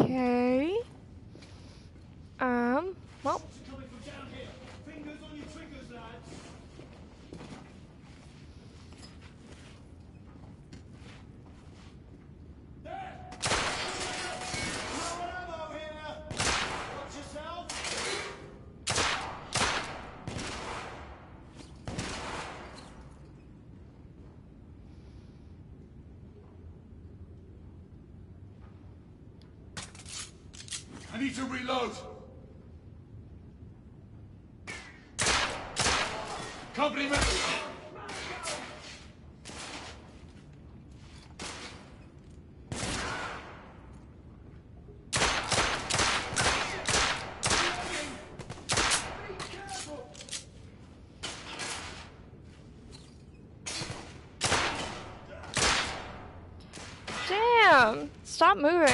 Okay. Well. I need to reload. Company member. Damn! Stop moving.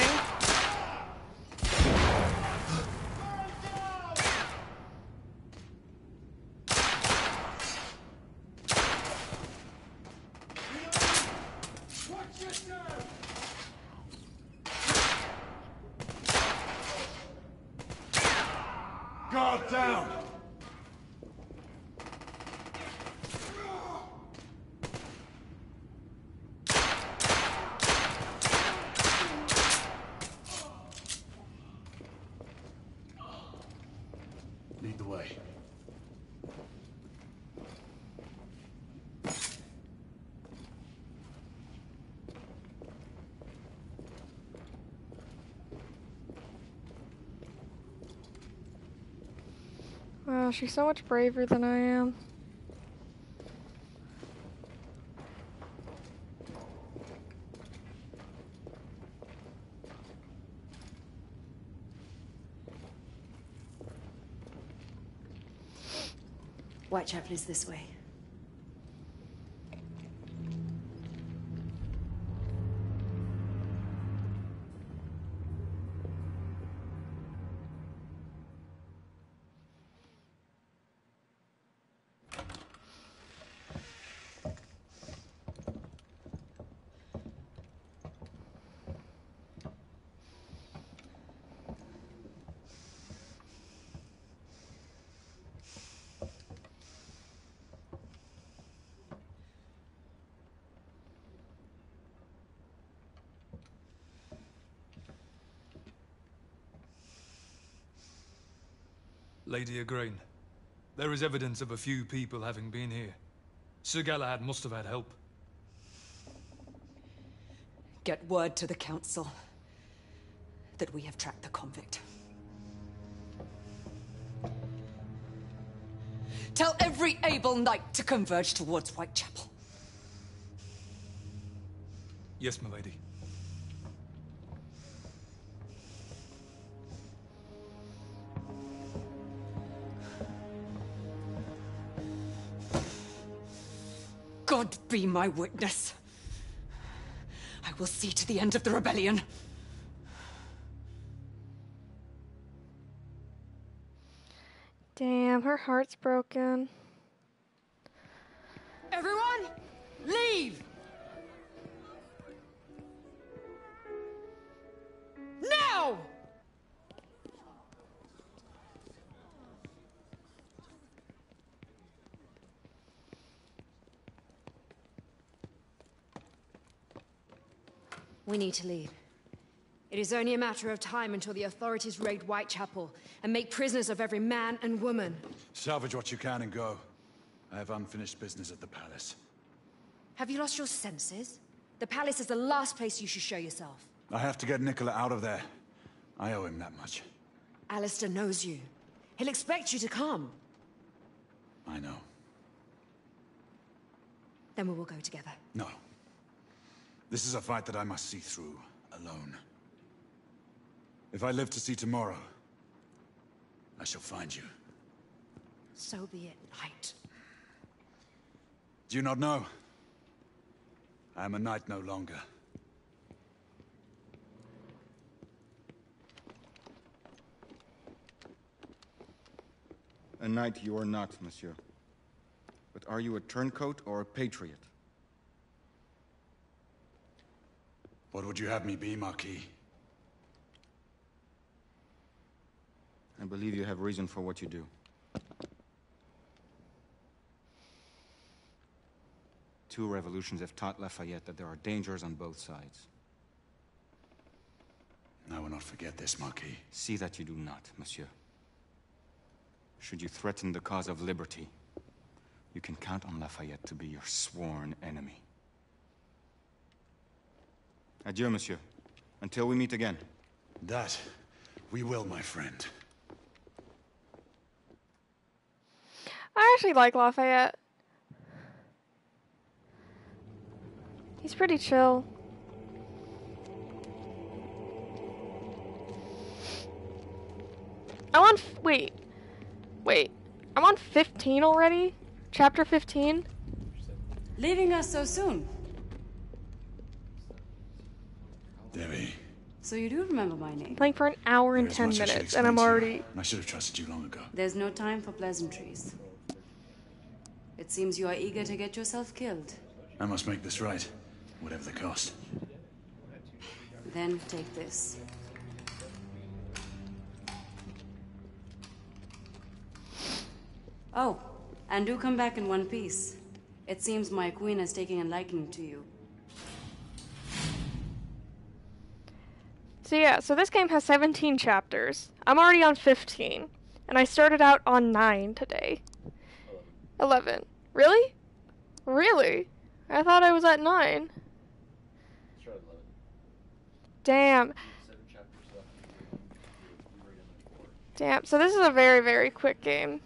Guard down. Lead the way. Wow, she's so much braver than I am. Whitechapel is this way. Lady Igraine, there is evidence of a few people having been here. Sir Galahad must have had help. Get word to the council that we have tracked the convict. Tell every able knight to converge towards Whitechapel. Yes, my lady. God be my witness. I will see to the end of the rebellion. Damn, her heart's broken. Everyone, leave! Now! We need to leave. It is only a matter of time until the authorities raid Whitechapel and make prisoners of every man and woman. Salvage what you can and go. I have unfinished business at the palace. Have you lost your senses? The palace is the last place you should show yourself. I have to get Nicola out of there. I owe him that much. Alistair knows you. He'll expect you to come. I know. Then we will go together. No. This is a fight that I must see through, alone. If I live to see tomorrow, I shall find you. So be it, knight. Do you not know? I am a knight no longer. A knight you are not, monsieur. But are you a turncoat or a patriot? What would you have me be, Marquis? I believe you have reason for what you do. Two revolutions have taught Lafayette that there are dangers on both sides. I will not forget this, Marquis. See that you do not, monsieur. Should you threaten the cause of liberty, you can count on Lafayette to be your sworn enemy. Adieu, monsieur. Until we meet again. That we will, my friend. I actually like Lafayette. He's pretty chill. Wait. I'm on 15 already? Chapter 15? Leaving us so soon. Debbie. So you do remember my name. Playing for an hour and there is 10 much I should minutes, and explain I'm to you. already... I should have trusted you long ago. There's no time for pleasantries. It seems you are eager to get yourself killed. I must make this right, whatever the cost. Then take this. Oh, and do come back in one piece. It seems my queen is taking a liking to you. So yeah, so this game has 17 chapters. I'm already on 15, and I started out on 9 today. 11. Really? Really? I thought I was at 9. Damn. Damn, so this is a very, very quick game.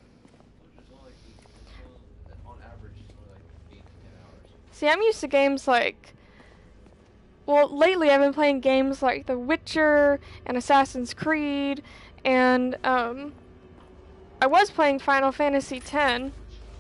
See, I'm used to games like... Well, lately I've been playing games like The Witcher and Assassin's Creed, and, I was playing Final Fantasy X.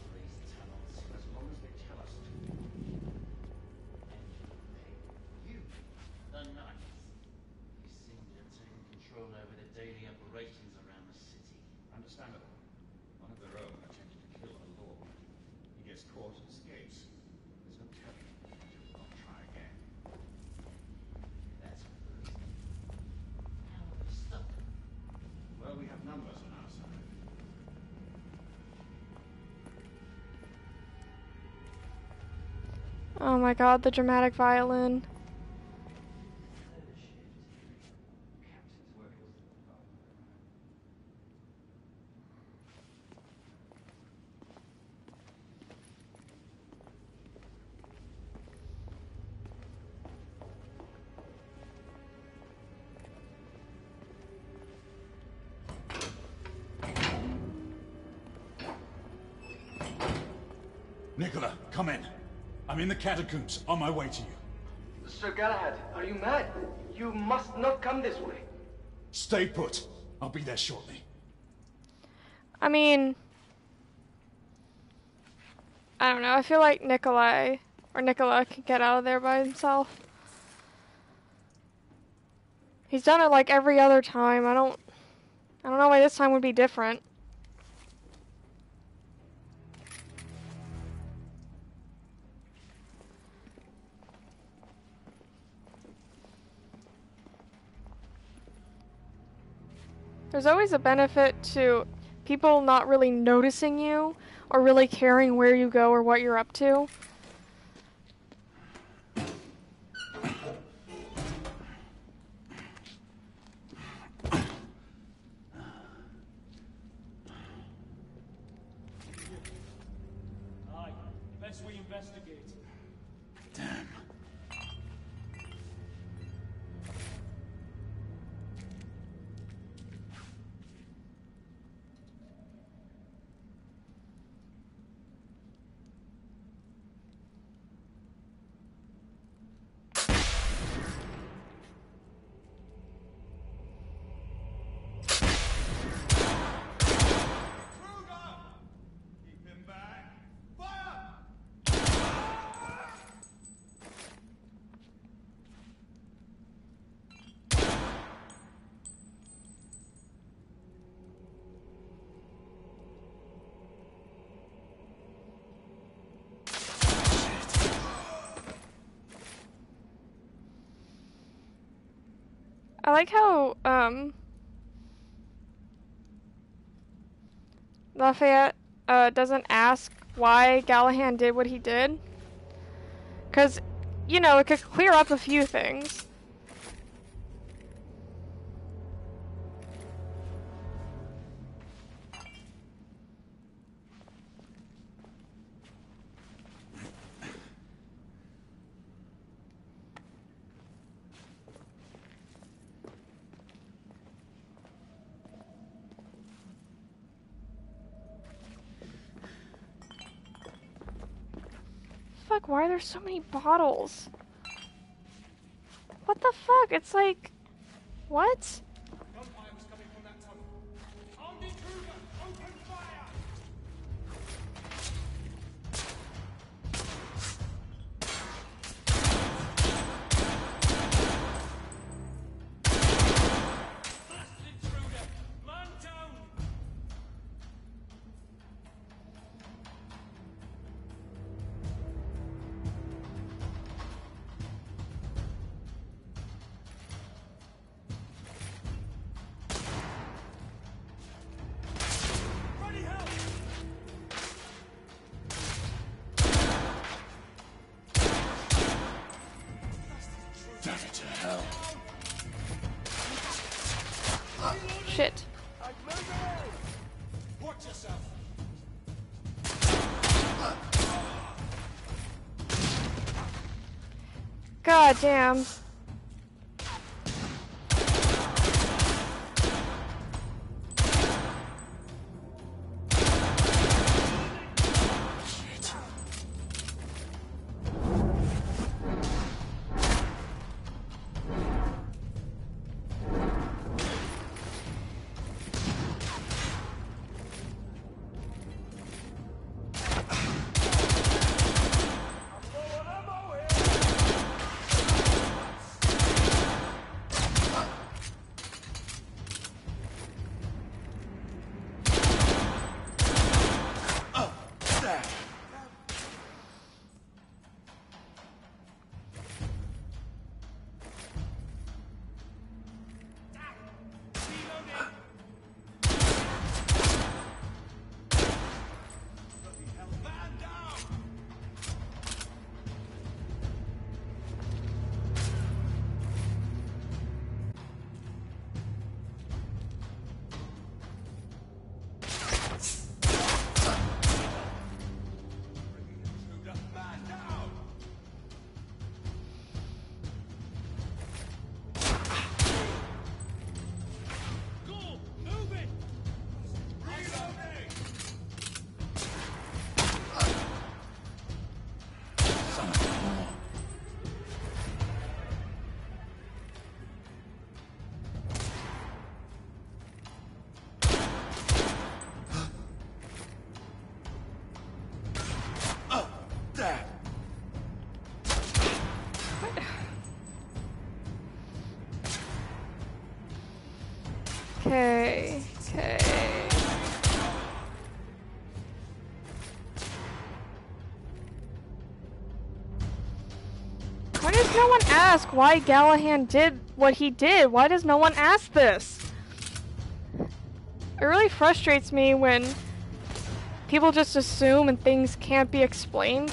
Oh my god, the dramatic violin. Nicola, come in. I'm in the catacombs, on my way to you. Sir Galahad, are you mad? You must not come this way. Stay put. I'll be there shortly. I mean... I don't know, I feel like Nicola can get out of there by himself. He's done it like every other time. I don't know why this time would be different. There's always a benefit to people not really noticing you or really caring where you go or what you're up to. Aye, best we investigate. Damn. I like how, Lafayette doesn't ask why Gallahan did what he did. Because, you know, it could clear up a few things. Fuck, why are there so many bottles? What the fuck? It's like... What? Damn it to hell. Shit. Watch yourself. God damn. Okay. Why does no one ask why Gallahan did what he did? Why does no one ask this? It really frustrates me when people just assume and things can't be explained.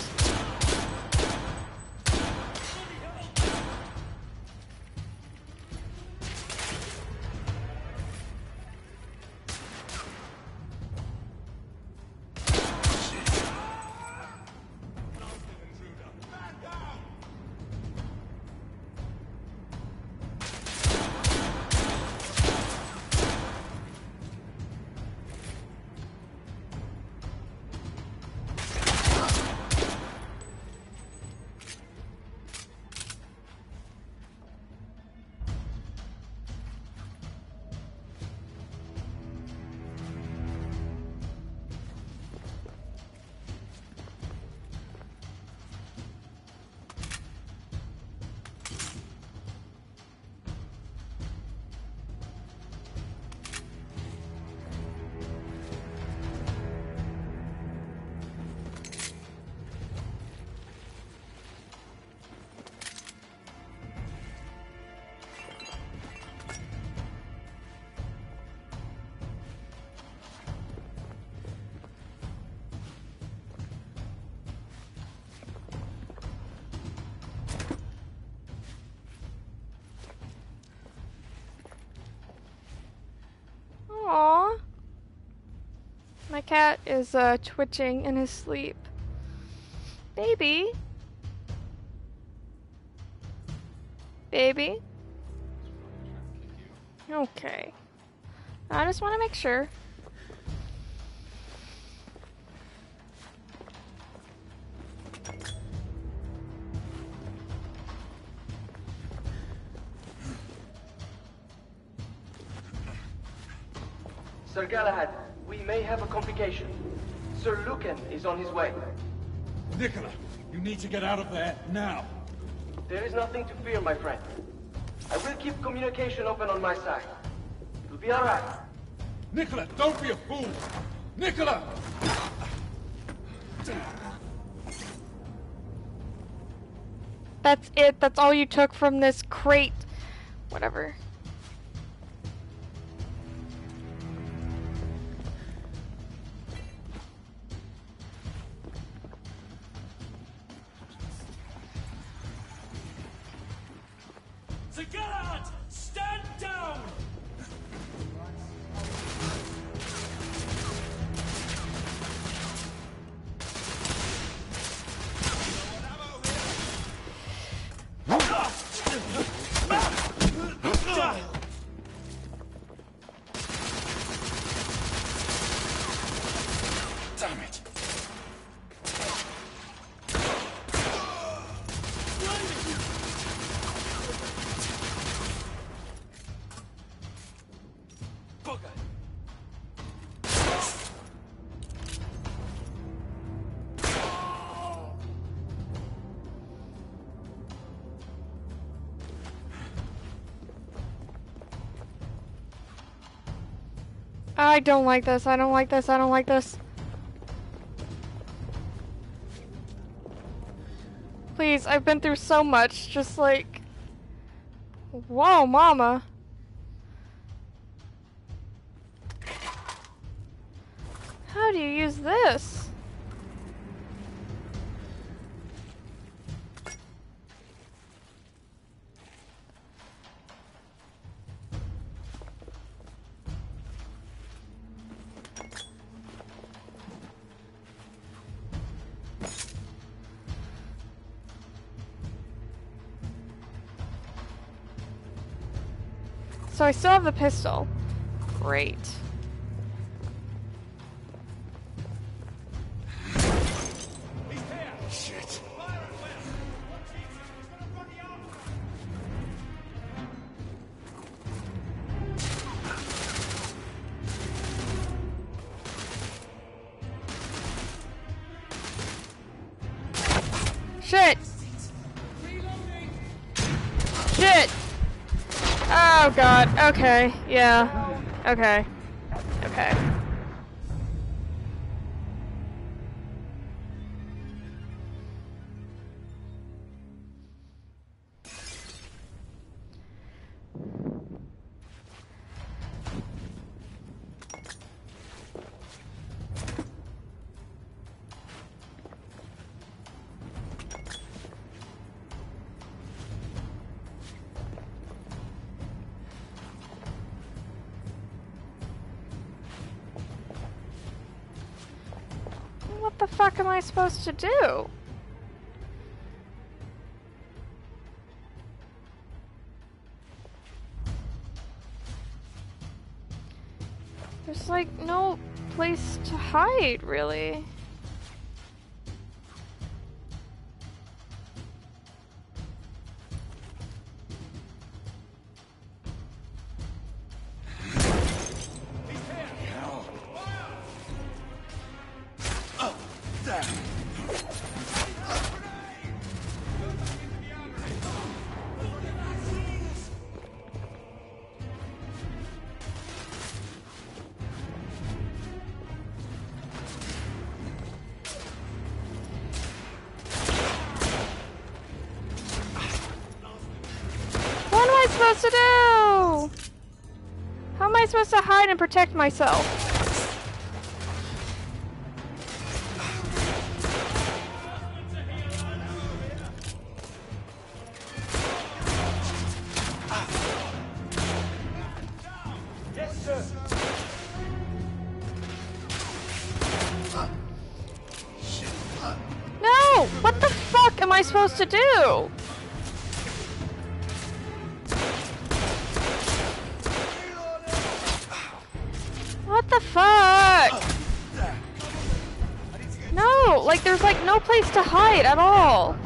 cat is twitching in his sleep. Baby? Baby? Okay. I just want to make sure. Sir Galahad, we may have a complication. Sir Lucan is on his way. Nicola, you need to get out of there now. There is nothing to fear, my friend. I will keep communication open on my side. It'll be alright. Nicola, don't be a fool! Nicola! That's it. That's all you took from this crate. Whatever. Sir Galahad, stand down! Damn it! I don't like this. I don't like this. I don't like this. Please, I've been through so much. Just like... Whoa, mama. How do you use this? So I still have the pistol. Great. Shit. Shit! Shit! Oh god, okay, yeah. Okay. Okay. What the fuck am I supposed to do? There's like no place to hide, really. What am I supposed to do? How am I supposed to hide and protect myself? supposed to do? What the fuck? No, like there's like no place to hide at all.